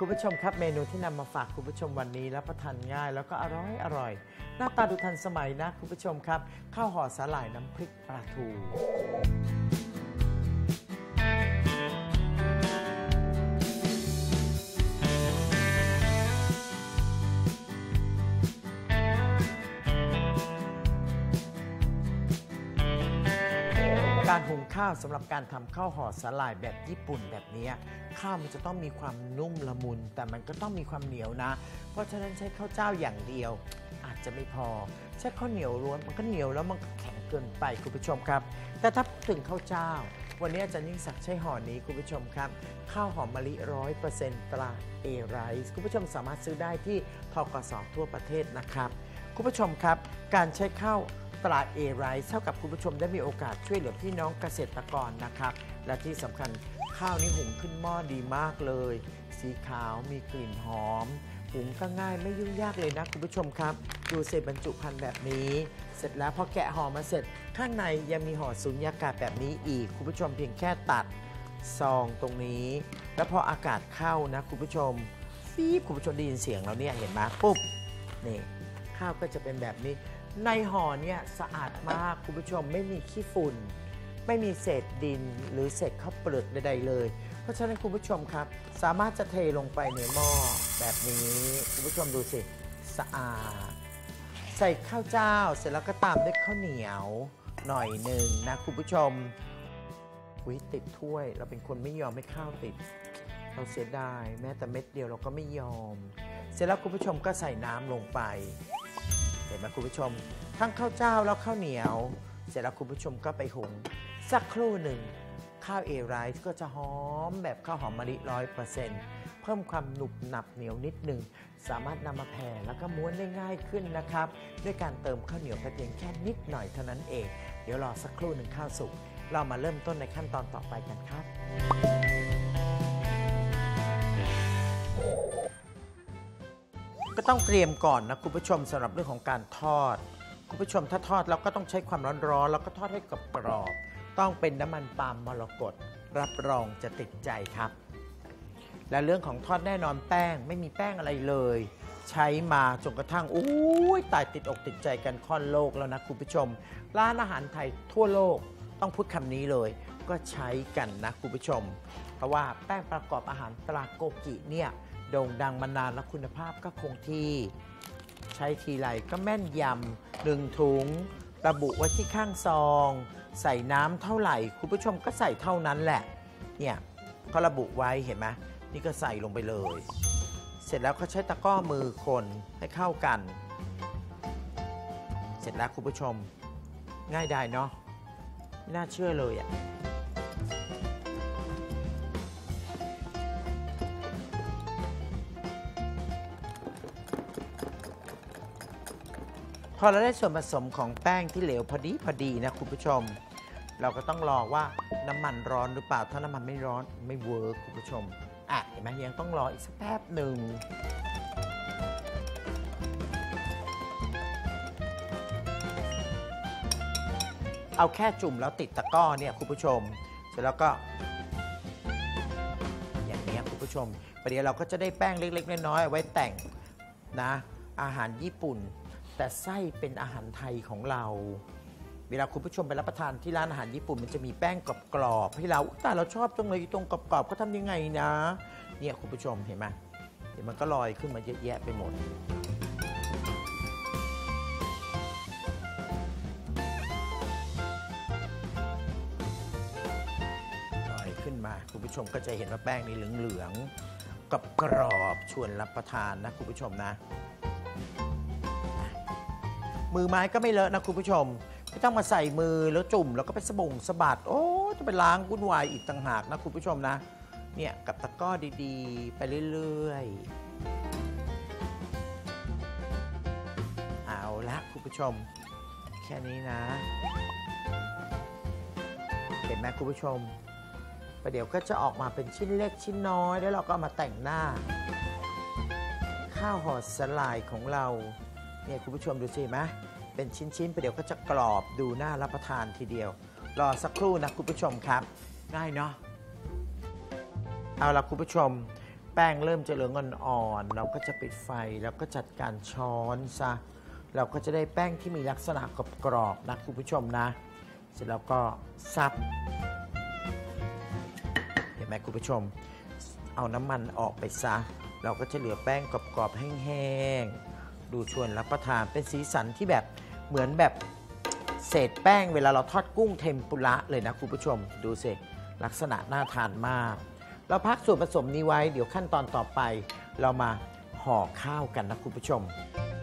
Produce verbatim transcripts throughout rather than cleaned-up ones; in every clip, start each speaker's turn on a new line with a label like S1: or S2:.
S1: ผู้ชมครับเมนูที่นำมาฝากคุณผู้ชมวันนี้รับประทานง่ายแล้วก็อร่อยอร่อยหน้าตาดูทันสมัยนะคุณผู้ชมครับข้าวห่อสาหร่ายน้ำพริกปลาทูการหุงข้าวสำหรับการทำข้าวห่อสาหร่ายแบบญี่ปุ่นแบบนี้ข้าวมันจะต้องมีความนุ่มละมุนแต่มันก็ต้องมีความเหนียวนะเพราะฉะนั้นใช้ข้าวเจ้าอย่างเดียวอาจจะไม่พอใช้ข้าวเหนียวล้วนมันก็เหนียวแล้วมันก็แข็งเกินไปคุณผู้ชมครับแต่ถ้าถึงข้าวเจ้าวันนี้อาจารย์ยิ่งศักดิ์ใช้ห่อนี้คุณผู้ชมครับข้าวหอมมะลิร้อยเปอร์เซ็นต์ตราเอไรซ์คุณผู้ชมสามารถซื้อได้ที่ธกส.ทั่วประเทศนะครับคุณผู้ชมครับการใช้ข้าวตราเอไรซ์เท่ากับคุณผู้ชมได้มีโอกาสช่วยเหลือพี่น้องเกษตรกรนะครับและที่สำคัญข้าวนี้หุงขึ้นหม้อดีมากเลยสีขาวมีกลิ่นหอมหุงก็ง่ายไม่ยุ่งยากเลยนะคุณผู้ชมครับดูเศษบรรจุภัณฑ์แบบนี้เสร็จแล้วพอแกะห่อมาเสร็จข้างในยังมีห่อสุญญากาศแบบนี้อีกคุณผู้ชมเพียงแค่ตัดซองตรงนี้แล้วพออากาศเข้านะคุณผู้ชมฟีบคุณผู้ชมได้ยินเสียงแล้วเนี่ยเห็นไหมปุ๊บนี่ข้าวก็จะเป็นแบบนี้ในห่อเนี่ยสะอาดมากคุณผู้ชมไม่มีขี้ฝุ่นไม่มีเศษดินหรือเศษข้าวเปลือกใดๆเลยเพราะฉะนั้นคุณผู้ชมครับสามารถจะเทลงไปในหม้อแบบนี้คุณผู้ชมดูสิสะอาดใส่ข้าวเจ้าเสร็จแล้วก็ตามด้วยข้าวเหนียวหน่อยหนึ่งนะคุณผู้ชมอุ๊ยติดถ้วยเราเป็นคนไม่ยอมให้ข้าวติดเราเสียดายแม้แต่เม็ดเดียวเราก็ไม่ยอมเสร็จแล้วคุณผู้ชมก็ใส่น้ำลงไปเห็นไหมคุณผู้ชมทั้งข้าวเจ้าแล้วข้าวเหนียวเสร็จแล้วคุณผู้ชมก็ไปหุงสักครู่หนึ่งข้าวเอไรซ์ก็จะหอมแบบข้าวหอมมะลิร้อยเปอร์เซ็นต์เพิ่มความหนุบหนับเหนียวนิดหนึ่งสามารถนำมาแผ่แล้วก็ม้วนได้ง่ายขึ้นนะครับด้วยการเติมข้าวเหนียวเพียงแค่นิดหน่อยเท่านั้นเองเดี๋ยวรอสักครู่หนึ่งข้าวสุกเรามาเริ่มต้นในขั้นตอนต่อไปกันครับก็ต้องเตรียมก่อนนะคุณผู้ชมสำหรับเรื่องของการทอดคุณผู้ชมถ้าทอดเราก็ต้องใช้ความร้อนๆแล้วก็ทอดให้กรอบๆต้องเป็นน้ำมันปาล์มมรกตรับรองจะติดใจครับและเรื่องของทอดแน่นอนแป้งไม่มีแป้งอะไรเลยใช้มาจนกระทั่งอู้ยตายติดอกติดใจกันค่อนโลกแล้วนะคุณผู้ชมร้านอาหารไทยทั่วโลกต้องพูดคำนี้เลยก็ใช้กันนะคุณผู้ชมเพราะว่าแป้งประกอบอาหารตราโกกิเนี่ยโด่งดังมานานและคุณภาพก็คงที่ใช้ทีไรก็แม่นยำหนึ่งถุงระบุไว้ที่ข้างซองใส่น้ำเท่าไหร่คุณผู้ชมก็ใส่เท่านั้นแหละเนี่ยเขาระบุไว้เห็นไหมนี่ก็ใส่ลงไปเลยเสร็จแล้วเขาใช้ตะกร้อมือคนให้เข้ากันเสร็จแล้วคุณผู้ชมง่ายดายเนาะไม่น่าเชื่อเลยอ่ะพอเราได้ส่วนผสมของแป้งที่เหลวพอดีพอดีนะคุณผู้ชมเราก็ต้องรอว่าน้ำมันร้อนหรือเปล่าถ้าน้ำมันไม่ร้อนไม่เวิร์คคุณผู้ชมอ่ะเห็นไหมยังต้องรออีกสักแป๊บหนึ่งเอาแค่จุ่มแล้วติดตะกร้อเนี่ยคุณผู้ชมเสร็จแล้วก็อย่างนี้คุณผู้ชมประเดี๋ยวเราก็จะได้แป้งเล็กๆน้อยๆไว้แต่งนะอาหารญี่ปุ่นแต่ไส้เป็นอาหารไทยของเราเวลาคุณผู้ชมไปรับประทานที่ร้านอาหารญี่ปุ่นมันจะมีแป้งกรอบๆให้เราแต่เราชอบตรงเลยตรงกรอบๆเขาทำยังไงนะเนี่ยคุณผู้ชมเห็นไหมเดี๋ยวมันก็ลอยขึ้นมาเยอะแยะไปหมดลอยขึ้นมาคุณผู้ชมก็จะเห็นว่าแป้งนี่เหลืองๆกับกรอบชวนรับประทานนะคุณผู้ชมนะมือไม้ก็ไม่เลอะนะคุณผู้ชมไม่ต้องมาใส่มือแล้วจุ่มแล้วก็ไปสะบงสะบัดโอ้จะไปล้างวุ่นวายอีกต่างหากนะคุณผู้ชมนะเนี่ยกับตะกร้อดีๆไปเรื่อยๆเอาละคุณผู้ชมแค่นี้นะเห็นไหมคุณผู้ชมประเดี๋ยวก็จะออกมาเป็นชิ้นเล็กชิ้นน้อยแล้วเราก็มาแต่งหน้าข้าวห่อสลายของเราเนี่ยคุณผู้ชมดูสิไหมเป็นชิ้นๆไปเดี๋ยวก็จะกรอบดูน่ารับประทานทีเดียวรอสักครู่นะคุณผู้ชมครับง่ายเนาะเอาละคุณผู้ชมแป้งเริ่มจะเหลืองอ่อนๆเราก็จะปิดไฟแล้วก็จัดการช้อนซะเราก็จะได้แป้งที่มีลักษณะกรอบๆนะคุณผู้ชมนะเสร็จแล้วก็ซับเห็นไหมคุณผู้ชมเอาน้ำมันออกไปซะเราก็จะเหลือแป้งกรอบๆแห้งๆดูชวนรับประทานเป็นสีสันที่แบบเหมือนแบบเศษแป้งเวลาเราทอดกุ้งเทมปุระเลยนะคุณผู้ชมดูสิลักษณะน่าทานมากเราพักส่วนผสมนี้ไว้เดี๋ยวขั้นตอนต่อไปเรามาห่อข้าวกันนะคุณผู้ชม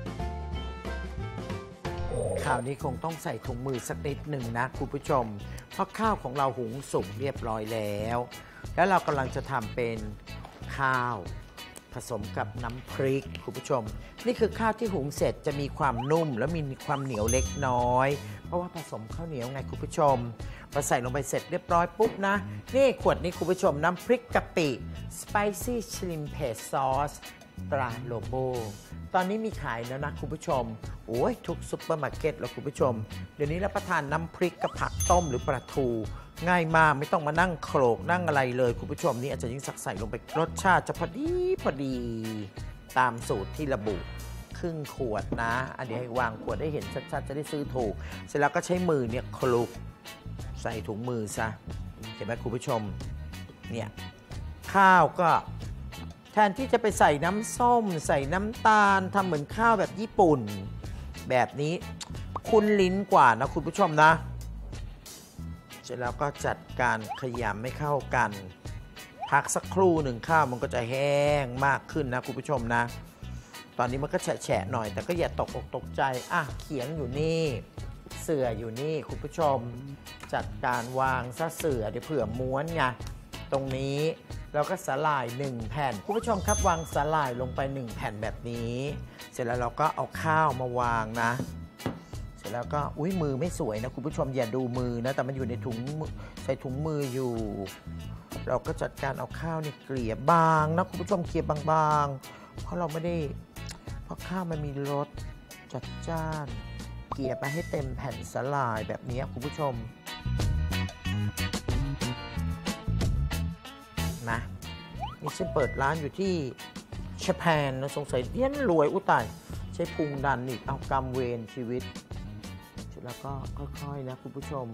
S1: ข้าวนี้คงต้องใส่ถุงมือสักนิดหนึ่งนะคุณผู้ชมเพราะข้าวของเราหุงสุกเรียบร้อยแล้วแล้วเรากำลังจะทำเป็นข้าวผสมกับน้ำพริกคุณผู้ชมนี่คือข้าวที่หุงเสร็จจะมีความนุ่มและมีความเหนียวเล็กน้อยเพราะว่าผสมข้าวเหนียวไงคุณผู้ชมพอใส่ลงไปเสร็จเรียบร้อยปุ๊บนะนี่ขวดนี้คุณผู้ชมน้ำพริกกะปิ Spicy Shrimp Paste Sauce ตราโลโบตอนนี้มีขายแล้วนะคุณผู้ชมโอ้ยทุกซุปเปอร์มาร์เก็ตแล้วคุณผู้ชมเดี๋ยวนี้รับประทานน้ำพริกกับผักต้มหรือปลาทูง่ายมากไม่ต้องมานั่งโขลกนั่งอะไรเลยคุณผู้ชมนี่อาจจะยิ่งสักใส่ลงไปรสชาติจะพอดีพอดีตามสูตรที่ระบุครึ่งขวดนะอันนี้ให้วางขวดได้เห็นชัดๆจะได้ซื้อถูกเสร็จแล้วก็ใช้มือเนี่ยคลุกใส่ถุงมือซะเห็นไหมคุณผู้ชมเนี่ยข้าวก็แทนที่จะไปใส่น้ำส้มใส่น้ำตาลทำเหมือนข้าวแบบญี่ปุ่นแบบนี้คุ้นลิ้นกว่านะคุณผู้ชมนะเสร็จแล้วก็จัดการขยำให้เข้ากันพักสักครู่หนึ่งข้าวมันก็จะแห้งมากขึ้นนะคุณผู้ชมนะตอนนี้มันก็แฉะๆหน่อยแต่ก็อย่าตกอกตกใจอ่ะเขียงอยู่นี่เสื่ออยู่นี่คุณผู้ชมจัดการวางซะเสื่อเดี๋ยวเผื่อม้วนไงตรงนี้เราก็สลายหนึ่งแผ่นคุณผู้ชมครับวางสลายลงไปหนึ่งแผ่นแบบนี้เสร็จแล้วเราก็เอาข้าวมาวางนะเสร็จแล้วก็อุ้ยมือไม่สวยนะคุณผู้ชมอย่าดูมือนะแต่มันอยู่ในถุงใส่ถุงมืออยู่เราก็จัดการเอาข้าวนี่เกลี่ยบางนะคุณผู้ชมเกลี่ยบางๆเพราะเราไม่ได้เพราะข้าวมันมีรสจัดจ้านเกลี่ยไปให้เต็มแผ่นสลายแบบนี้คุณผู้ชมนะนี่ฉันเปิดร้านอยู่ที่ญี่ปุ่นนะสงสัยเลี้ยนรวยอุตายใช้พุงดันอีกเอากำเวรชีวิตแล้วก็ค่อยๆนะคุณผู้ชม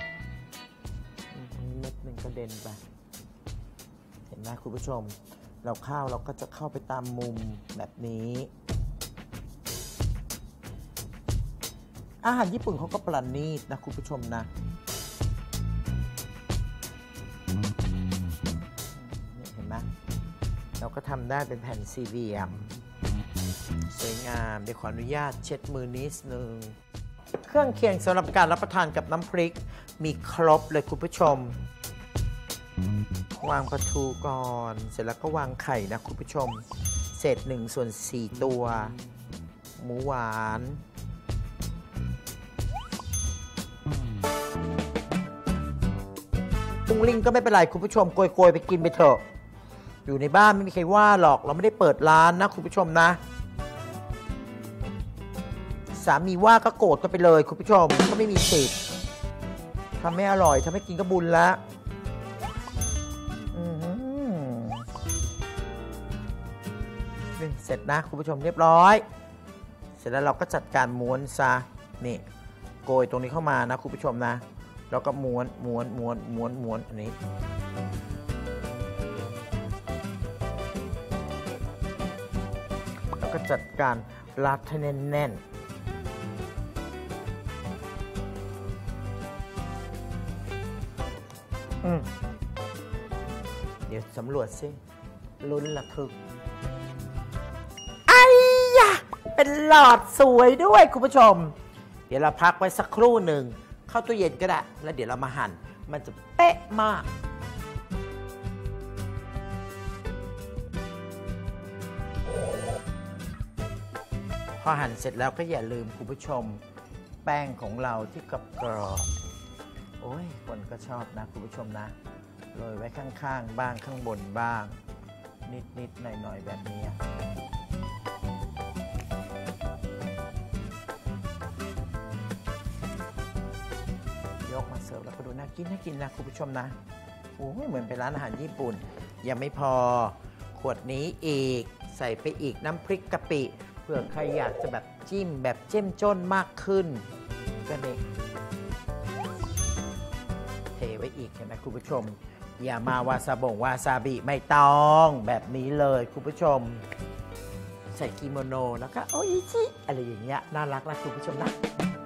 S1: เม็ดหนึ่งกระเด็นไปเห็นไหมคุณผู้ชมเราข้าวเราก็จะเข้าไปตามมุมแบบนี้อาหารญี่ปุ่นเขาก็ประณีตนะคุณผู้ชมนะนี่เห็นไหมเราก็ทำได้เป็นแผ่นสี่เหลี่ยมสวยงามเดี๋ยวขออนุญาตเช็ดมือนิดนึงเครื่องเคียงสำหรับการรับประทานกับน้ำพริกมีครบเลยคุณผู้ชมวางปลาทูก่อนเสร็จแล้วก็วางไข่นะคุณผู้ชมเศษหนึ่งส่วนสี่ตัวหมูหวานปุงลิงก็ไม่เป็นไรคุณผู้ชมโกยๆไปกินไปเถอะอยู่ในบ้านไม่มีใครว่าหรอกเราไม่ได้เปิดร้านนะคุณผู้ชมนะสามีว่าก็โกรธกันไปเลยคุณผู้ชมก็ไม่มีสิทธิ์ทำไม่อร่อยทำให้กินก็บุญแล้วเสร็จนะคุณผู้ชมเรียบร้อยเสร็จแล้วเราก็จัดการม้วนซะนี่โกยตรงนี้เข้ามานะคุณผู้ชมนะแล้วก็ม้วนม้วนม้วนม้วนม้วนอันนี้แล้วก็จัดการรัดให้แน่นๆอืมเดี๋ยวสำรวจซิลุ้นระทึกไอ้ยะเป็นหลอดสวยด้วยคุณผู้ชมเดี๋ยวเราพักไว้สักครู่หนึ่งเข้าตู้เย็นก็ได้แล้วเดี๋ยวเรามาหั่นมันจะเป๊ะมากพอหั่นเสร็จแล้วก็อย่าลืมคุณผู้ชมแป้งของเราที่กรอบกรอบโอ้ยคนก็ชอบนะคุณผู้ชมนะโรยไว้ข้างๆบ้างข้างบนบ้างนิดๆหน่อยๆแบบนี้ยกมาเสิร์ฟแล้วก็ดูน่ากินน่ากินนะคุณผู้ชมนะโอ้ยเหมือนเป็นร้านอาหารญี่ปุ่นยังไม่พอขวดนี้อีกใส่ไปอีกน้ำพริกกะปิเผื่อใครอยากจะแบบจิ้มแบบเจ้มจ้นมากขึ้นก็เด็กเทไว้อีกเห็นไหมคุณผู้ชมอย่ามาวาซาบงวาซาบิไม่ต้องแบบนี้เลยคุณผู้ชมใส่กิโมโนแล้วก็โออิชิอะไรอย่างเงี้ยน่ารักนะคุณผู้ชมนะ